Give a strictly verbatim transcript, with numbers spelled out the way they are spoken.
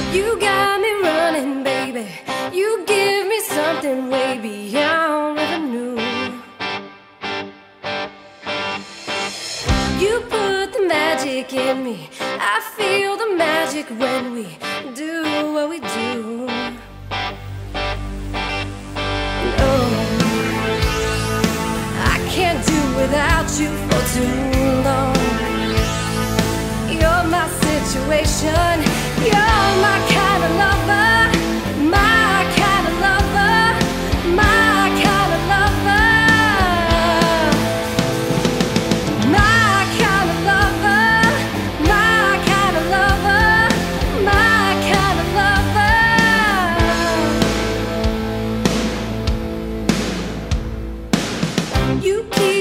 You got me running, baby. You give me something way beyond what I knew. You put the magic in me. I feel the magic when we do what we do. No, I can't do without you for too long. You're my situation. You're my kind of lover. My kind of lover. My kind of lover. My kind of lover. My kind of lover. My kind of lover. You keep